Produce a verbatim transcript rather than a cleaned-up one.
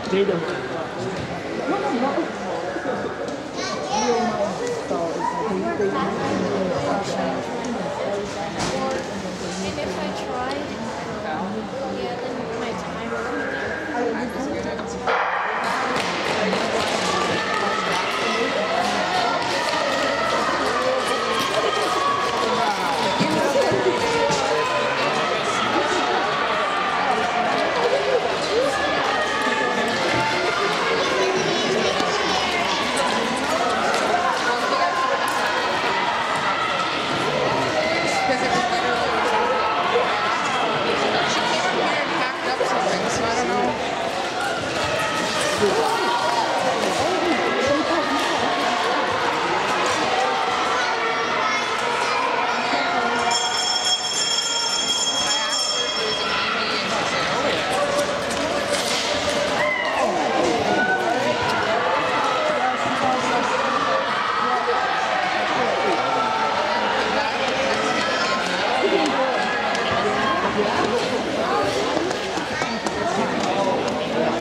They don't. No, no, no. Real mind style is like they, they use And if I tried, yeah, then my time would be there.